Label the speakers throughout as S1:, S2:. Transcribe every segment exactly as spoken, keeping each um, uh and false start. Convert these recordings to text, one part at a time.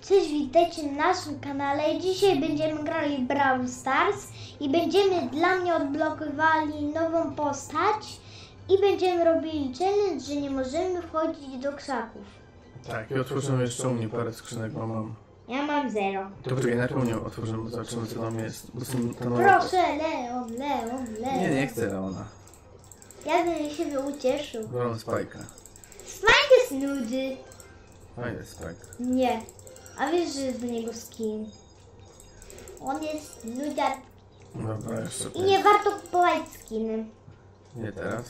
S1: Cześć, witajcie na naszym kanale. Dzisiaj będziemy grali w Brawl Stars i będziemy dla mnie odblokowali nową postać i będziemy robili challenge, że nie możemy wchodzić do krzaków.
S2: Tak, i otworzymy jeszcze u mnie parę skrzynek, bo mam.
S1: Ja mam zero.
S2: To poczekaj, najpierw u mnie otworzymy, zobaczymy co tam jest. Bo są te nowe...
S1: Proszę, Leon, Leon, Leon.
S2: Nie, nie chcę Leona.
S1: Ja bym się ucieszył.
S2: Wolę Spajka.
S1: Spike jest nudy.
S2: Fajny Spike.
S1: Nie. A wiesz, że jest do niego skin. On jest nudziar.
S2: Dobra, jeszcze
S1: I nie warto kupować skiny.
S2: Nie teraz.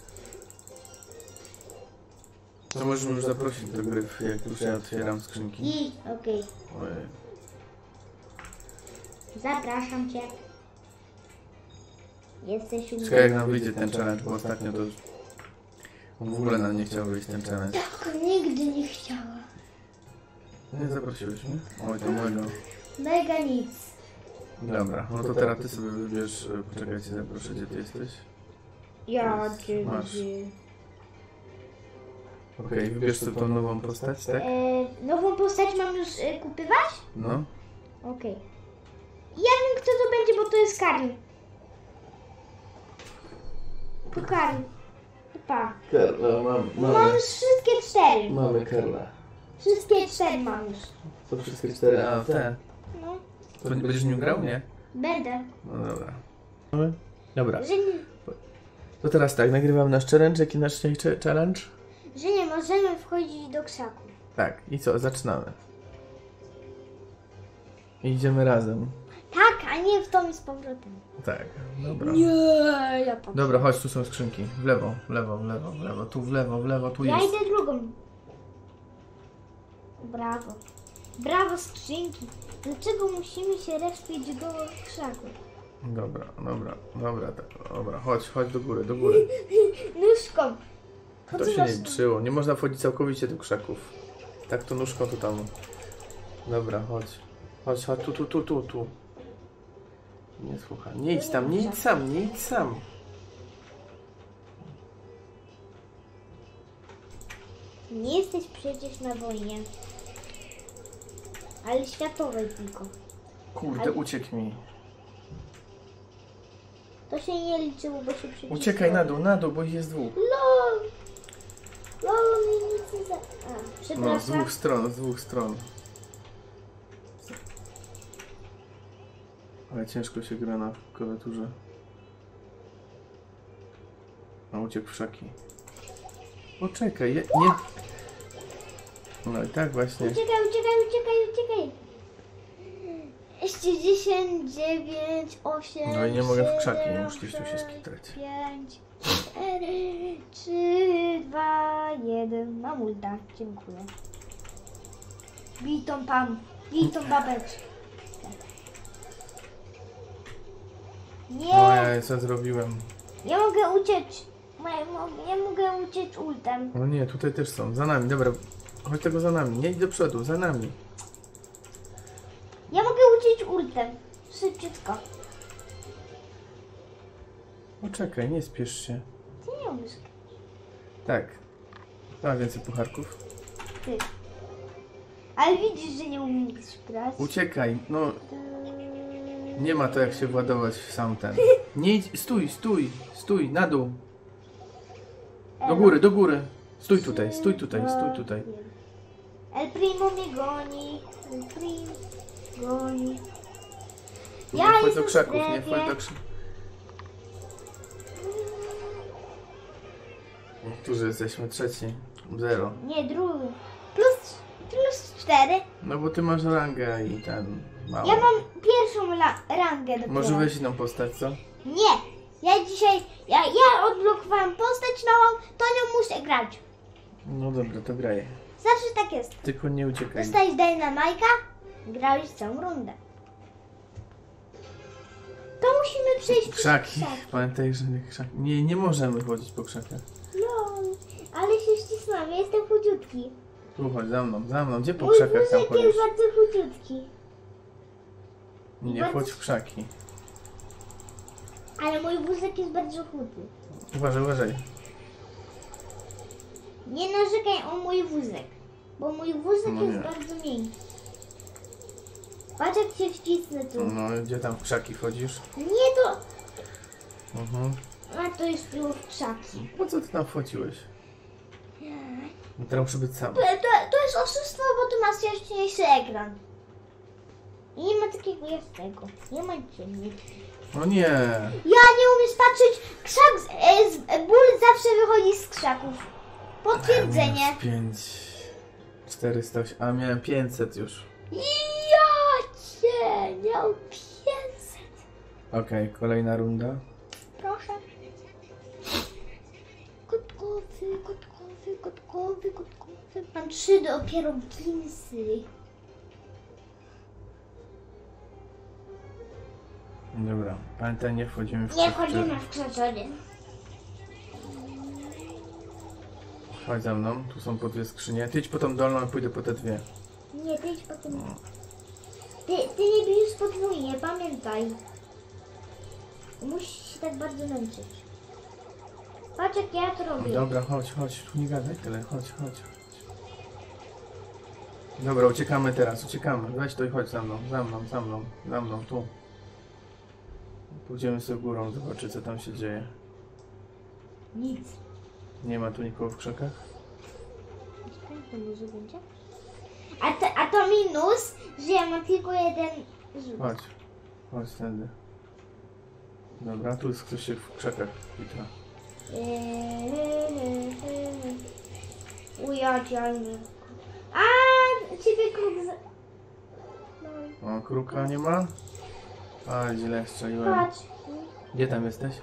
S2: To możemy już zaprosić do gry, jak już ja otwieram skrzynki.
S1: I, okej.
S2: Okay. Ojej.
S1: Zapraszam cię. Jesteś u mnie.
S2: Czekaj, jak nam wyjdzie ten challenge, bo ostatnio to już... W ogóle nam nie chciał wyjść ten challenge.
S1: Tak, nigdy nie chciała.
S2: Nie zaprosiłeś mnie? Oj, to mojego.
S1: Mega nic.
S2: Dobra, no to teraz ty sobie wybierz, poczekajcie, zaproszę, gdzie ty jesteś.
S1: Ja
S2: Jest,
S1: cię
S2: masz.
S1: lubię.
S2: Okej, okay, wybierz sobie tą nową postać, tak?
S1: E, nową postać mam już e, kupywać?
S2: No.
S1: Okej. Okay. Ja wiem, kto to będzie, bo to jest Karl. To Karl. Pa.
S2: Karla, mam,
S1: Mam już wszystkie cztery.
S2: Mamy Karla.
S1: Wszystkie cztery mam już.
S2: To wszystkie cztery, a te?
S1: No.
S2: To nie będziesz nim grał, nie?
S1: Będę.
S2: No dobra. Dobra.
S1: Że nie,
S2: To teraz tak, nagrywam nasz challenge. Jaki nasz dzisiejszy challenge?
S1: że nie możemy wchodzić do krzaków.
S2: Tak, i co? Zaczynamy. I idziemy razem.
S1: Tak, a nie w tom i z powrotem.
S2: Tak, dobra.
S1: Nie, ja tak.
S2: Dobra, chodź, tu są skrzynki. W lewo, w lewo, w lewo, w lewo, tu w lewo, w lewo, tu
S1: Ja
S2: jest.
S1: idę drugą. Brawo. Brawo, skrzynki. Dlaczego musimy się respić do krzaku?
S2: Dobra, dobra, dobra, tak, dobra, chodź, chodź do góry, do góry.
S1: Nóżką.
S2: To
S1: Chodź
S2: się nie
S1: nóżką.
S2: liczyło, nie można wchodzić całkowicie do krzaków. Tak to nóżką to tam. Dobra, chodź. Chodź, chodź, tu, tu, tu, tu, tu. Nie słuchaj, nie idź tam, nie idź sam, nie idź sam.
S1: Nie jesteś przecież na wojnie. Ale światowej tylko.
S2: Kurde,
S1: Ale-
S2: uciekł mi.
S1: To się nie liczyło, bo się przecież...
S2: Uciekaj na dół, na dół, bo ich jest dwóch.
S1: LOL! LOL mi nic nie za... A,
S2: No, z
S1: przepraszam.
S2: dwóch stron, z dwóch stron. Ale ciężko się gra na klawiaturze. A uciekł w szaki. Poczekaj, je, nie... No i tak właśnie.
S1: Uciekaj, uciekaj, uciekaj, uciekaj. sześćdziesiąt dziewięć, osiem,
S2: No i nie mogę w krzaki,
S1: siedem,
S2: musisz tu się skitrać.
S1: pięć, cztery, trzy, dwa, jeden. Mam ulta, dziękuję. Bij tą pam, bij tą babeczkę.
S2: No
S1: Nie,
S2: ja co zrobiłem?
S1: ja mogę uciec. Ja mogę uciec ultem.
S2: O nie, tutaj też są, za nami, dobra. Chodź tego za nami, nie idź do przodu, za nami.
S1: Ja mogę uciec ultem. Szybciutko.
S2: Poczekaj, nie spiesz się.
S1: Ty nie umiesz.
S2: Tak. Mam więcej pucharków.
S1: Ty. Ale widzisz, że nie umiesz grać.
S2: Uciekaj, no. Nie ma to jak się władować w sam ten. Nie idź, stój, stój, stój, na dół. Do góry, do góry. Stój tutaj, stój tutaj, stój tutaj.
S1: El Primo mnie goni. El Primo goni.
S2: Nie
S1: Ja
S2: wchodź do
S1: jestem w
S2: krzaków, nie
S1: strefie.
S2: wchodź do krzaków. Którzy jesteśmy? Trzeci. Zero.
S1: Nie, drugi. Plus, plus cztery.
S2: No bo ty masz rangę i ten mało.
S1: Ja mam pierwszą la- rangę dopiero.
S2: Może weź inną postać, co?
S1: Nie. Ja dzisiaj, ja, ja odblokowałam postać nową, to nią muszę grać.
S2: No dobra, to graj.
S1: Zawsze tak jest.
S2: Tylko nie uciekaj.
S1: Dostałeś Dynamajka, grałeś całą rundę. To musimy przejść przez
S2: Krzaki.
S1: krzaki.
S2: Pamiętaj, że nie krzaki. Nie, nie możemy chodzić po krzakach.
S1: No, ale się ścisnąłem, ja jestem chudziutki.
S2: Tu chodź, za mną, za mną. Gdzie po
S1: Mój
S2: krzakach tam
S1: wózek
S2: chodzisz?
S1: jest bardzo chudziutki.
S2: Nie
S1: bardzo-
S2: chodź w krzaki.
S1: Ale mój wózek jest bardzo chudy.
S2: Uważaj, uważaj.
S1: Nie narzekaj o mój wózek, bo mój wózek
S2: No
S1: jest
S2: nie.
S1: bardzo miękki. Patrz jak się wcisnę tu.
S2: No, gdzie tam w krzaki wchodzisz?
S1: Nie to...
S2: Mhm.
S1: A to jest było w krzaki.
S2: Po co ty tam wchodziłeś? No teraz muszę być sam.
S1: To, to, to jest oszustwo, bo tu masz jaśniejszy ekran. I nie ma takiego jasnego. Nie ma ciemnych.
S2: No nie.
S1: Ja nie umiem patrzeć. Krzak, z, e, z, ból zawsze wychodzi z krzaków. Potwierdzenie.
S2: pięć, czterysta, a miałem pięćset już.
S1: Ja cię, miał pięćset.
S2: Okej, kolejna runda.
S1: Proszę. Kotkowy, kotkowy, kotkowy, kotkowy. Mam trzy dopiero ginsy.
S2: Dobra, pamiętaj, nie wchodzimy w
S1: Nie
S2: krzaczor.
S1: wchodzimy w krzaczory.
S2: Chodź za mną, tu są po dwie skrzynie. Ty idź po tą dolną, a pójdę po te dwie.
S1: Nie, ty idź potem. Ty, ty nie bijesz podwójnie, pamiętaj. Musisz się tak bardzo męczyć. Patrz jak ja to robię.
S2: Dobra, chodź, chodź, tu nie gadaj tyle, chodź, chodź. Dobra, uciekamy teraz, uciekamy. Weź to i chodź za mną, za mną, za mną, za mną, tu. Pójdziemy sobie górą, zobaczyć co tam się dzieje.
S1: Nic.
S2: Nie ma tu nikogo w krzakach?
S1: To może będzie? A to, a to minus, że ja mam tylko jeden rzut.
S2: Chodź, chodź tędy. Dobra, tu jest ktoś się w krzakach wita.
S1: Ujadzialny. A ciebie kruk za... No.
S2: O, kruka nie ma? A, źle strzeliłem.
S1: Patrz.
S2: Gdzie tam jesteś?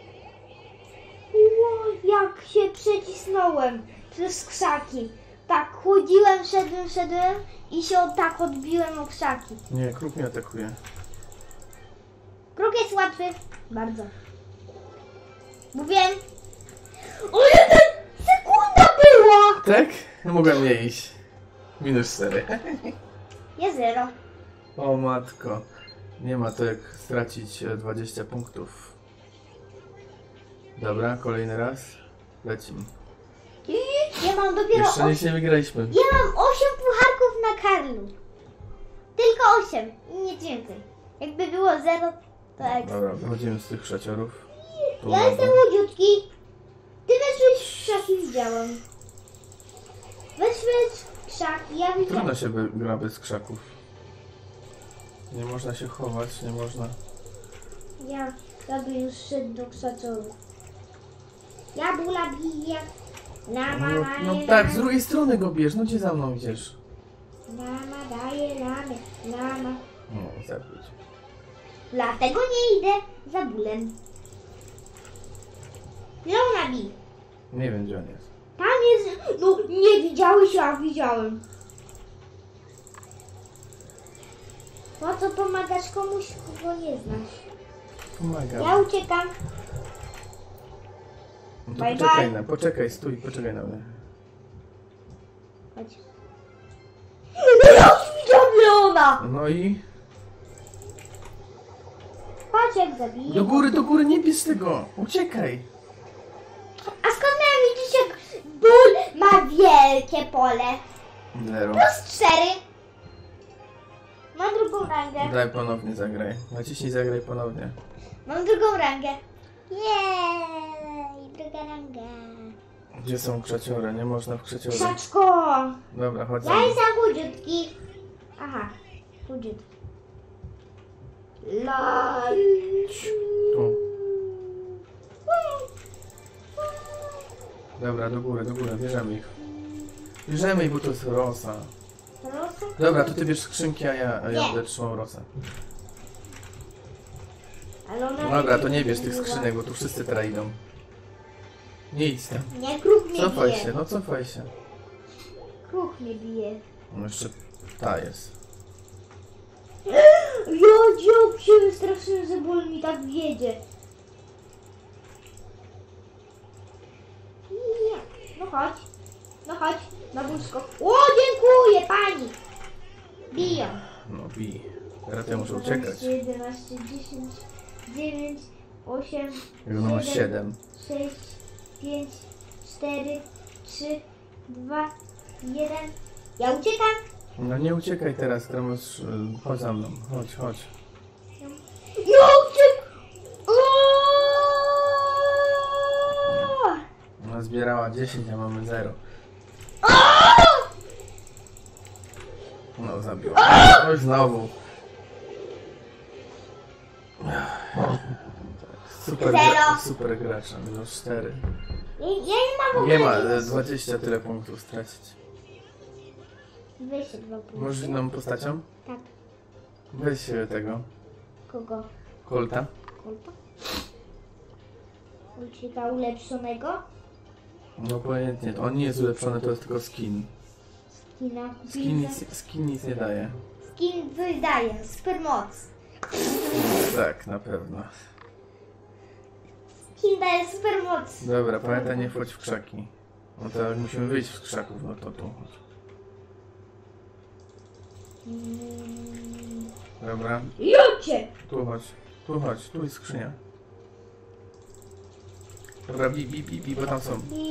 S1: O, jak się przecisnąłem przez krzaki. Tak, chodziłem, szedłem, szedłem i się od, tak odbiłem o krzaki.
S2: Nie, kruk mnie atakuje.
S1: Kruk jest łatwy. Bardzo. Mówiłem. O, jeden sekunda była!
S2: Tak? Mogłem nie iść. Minus cztery.
S1: Ja zero.
S2: O matko. Nie ma to jak stracić e, dwadzieścia punktów. Dobra, kolejny raz. Lecimy.
S1: Ja mam dopiero
S2: Jeszcze
S1: osiem.
S2: nic nie wygraliśmy.
S1: Ja mam osiem pucharków na Karlu. Tylko osiem i nic więcej. Jakby było zero, to ekstra.
S2: Dobra, wychodzimy z tych krzaciorów. Tu
S1: Ja
S2: mamy.
S1: jestem łodziutki. Ty weszłeś w krzaki, widziałam. Weszłeś w krzaki, ja widziałam.
S2: Trudno się by- gra bez krzaków. Nie można się chować, nie można.
S1: Ja, ja bym już szedł do krzaczorów. Ja bula bije. Lama
S2: No,
S1: daje
S2: no
S1: lamie.
S2: tak, z drugiej strony go bierz, no gdzie za mną idziesz?
S1: Lama daje lamie. Lama.
S2: No, zabić.
S1: Dlatego nie idę za bólem. Lona bij.
S2: Nie wiem gdzie on jest.
S1: Tam jest... No nie widziałeś, ja widziałem. Po co pomagasz komuś, kogo nie znasz?
S2: Pomagam.
S1: Ja uciekam.
S2: No to
S1: Bye,
S2: poczekaj
S1: bye.
S2: na, poczekaj, stój, poczekaj na mnie.
S1: Chodź. No ja widziałam Leona!
S2: No i
S1: Patrz jak zabiję.
S2: do góry, do góry, nie bierz tego! Uciekaj!
S1: A skąd miałem widzieć, jak ból ma wielkie pole?
S2: Zero.
S1: Plus cztery. Mam drugą rangę.
S2: Daj ponownie zagraj. Naciśnij zagraj ponownie.
S1: Mam drugą rangę. Jej, druga ranga.
S2: Gdzie są krzeciory? Nie można w krzeciory.
S1: Krzaczko!
S2: Dobra, chodź za
S1: Ja
S2: mną.
S1: jestem chudziutki. Aha, chudziutki. Lać.
S2: Tu. Dobra, do góry, do góry, bierzemy ich. Bierzemy ich, bo to jest rosa.
S1: Proszę.
S2: Dobra, to ty bierz skrzynki, a ja, a ja
S1: Nie.
S2: będę trzymał rosę.
S1: Ale ona
S2: Dobra, to nie bierz tych skrzynek, bo tu wszyscy teraz idą. Nie idź tam.
S1: Nie, kruk mnie
S2: Cofaj
S1: bije.
S2: się, no cofaj się.
S1: Kruk mnie bije.
S2: No jeszcze ta jest.
S1: Ja dziób się wystraszyłem, że ból mi tak wiedzie. Nie. No chodź. No chodź, na wózko. O, dziękuję pani. Biją.
S2: No bij. Teraz ja muszę uciekać.
S1: jedenaście, dziesięć, dziewięć, osiem,
S2: Jego numer siedem.
S1: sześć, pięć, cztery, trzy, dwa, jeden. Ja uciekam.
S2: No nie uciekaj teraz, teraz możesz... Chodź za mną, chodź, chodź.
S1: No uciek!
S2: Ona zbierała dziesięć, a mamy zero. No zabiła. Oj, znowu. Super, gra, super gracz, minus cztery.
S1: Ja, ja nie mam w ogóle
S2: Nie ma,
S1: minusu.
S2: dwadzieścia tyle punktów stracić.
S1: Weź się dwa punkty.
S2: Możesz inną postacią?
S1: Tak.
S2: Weź e, tego,
S1: Kogo?
S2: Colta.
S1: Kolpa? Ucieka ulepszonego?
S2: No obojętnie, on nie jest ulepszony, to jest tylko skin.
S1: Skina.
S2: Skin nic, skin nic nie daje.
S1: Skin coś daje. Super moc.
S2: Tak, na pewno.
S1: Skin daje super moc.
S2: Dobra, pamiętaj, nie wchodź w krzaki. No to jak musimy wyjść z krzaków, no to tu chodź.
S1: Mm.
S2: Dobra,
S1: Jocie!
S2: tu chodź, tu chodź, tu jest skrzynia. Dobra, bi, bi, bi, bi, bo tam są.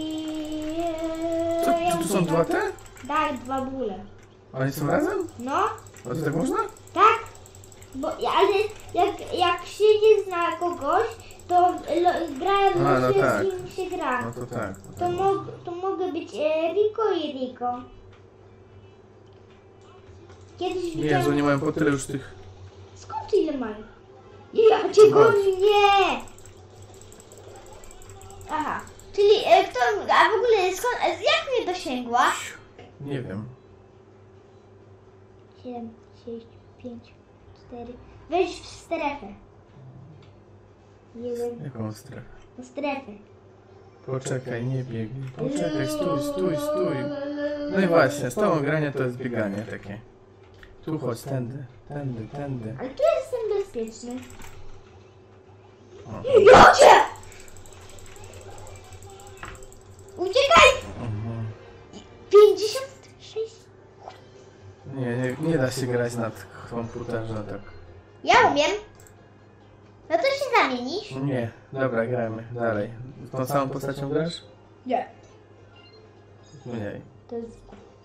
S2: Co, czy tu są dwa te?
S1: Daj dwa bóle.
S2: Oni są razem?
S1: No,
S2: A to tak można?
S1: tak. Bo, ale jak, jak się nie zna kogoś, to lo, gra
S2: A, no
S1: się
S2: tak.
S1: z nim się gra.
S2: No to tak.
S1: To, mo, to mogę być e, Rico i Rico. Kiedyś
S2: Jezu,
S1: widziałem...
S2: nie mają po tyle już tych...
S1: Skąd ile mają? Ja cię goni, nie! Aha, czyli e, kto... A w ogóle skąd... e, Jak mnie dosięgła?
S2: Nie wiem.
S1: siedem, sześć, pięć, cztery... Wejdź w strefę. jeden,
S2: Jaką strefę?
S1: w strefę.
S2: Poczekaj, nie biegnij. Poczekaj, stój, stój, stój. No i właśnie, z tobą granie to jest bieganie takie. Tu chodź, tędy, tędy, tędy.
S1: Ale tu jestem bezpieczny.
S2: O.
S1: Jocie! Uciekaj!
S2: Mhm.
S1: pięćdziesiąt sześć.
S2: Nie, nie, nie da się grać na komputerze tak.
S1: Ja umiem. No to się zamienisz?
S2: Nie, dobra, gramy dalej. Tą samą postacią grasz?
S1: Nie.
S2: Mniej.
S1: To jest...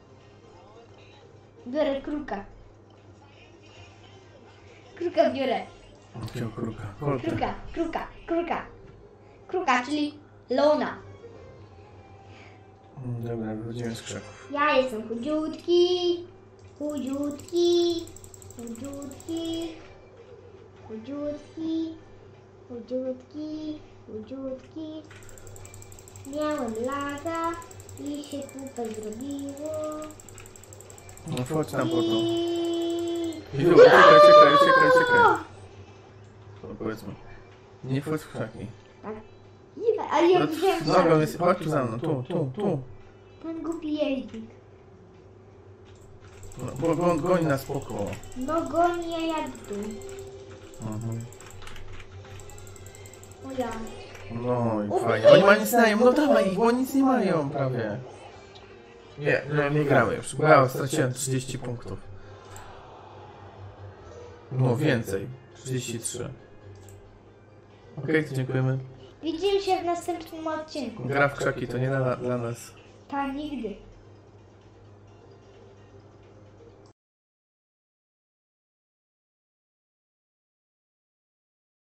S1: Biorę kruka. Kruka biorę.
S2: Jakiego kruka? Kolta.
S1: Kruka, kruka, kruka. Kruka, czyli Leona.
S2: Dobra, wychodzimy z krzaków.
S1: Ja jestem chudziutki. Chudziutki. Chudziutki. Chudziutki. Chudziutki. Chudziutki. Miałem laga i się kupę zrobiło.
S2: No chodź tam po to.
S1: I...
S2: Ilu, uciekaj, uciekaj, uciekaj, uciekaj. To powiedzmy. Nie wchodź w krzaki.
S1: Tak. Nie, ale ja
S2: No,
S1: widziałem,
S2: nogą
S1: że
S2: jest, chodź tu za mną, tu, tu, tu.
S1: ten głupi jeździk.
S2: No, bo, bo on goni nas spoko.
S1: No goni, ja jadę tu.
S2: Mhm.
S1: O ja.
S2: No i fajnie. Oni ma nic mają, no dawaj ich, bo nic nie mają prawie. Nie, no nie gramy już. Bo ja straciłem trzydzieści punktów. No więcej. trzydzieści trzy. Okej, to dziękujemy.
S1: Widzimy się w następnym odcinku.
S2: Gra w krzaki to nie dla, dla nas.
S1: Ta nigdy.